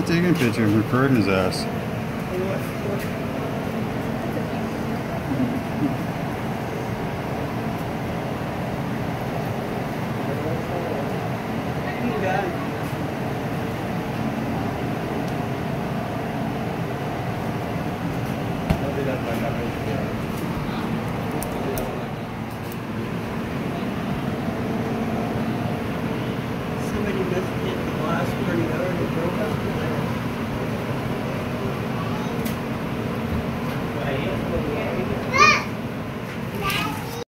not taking a picture, I'm recording his ass.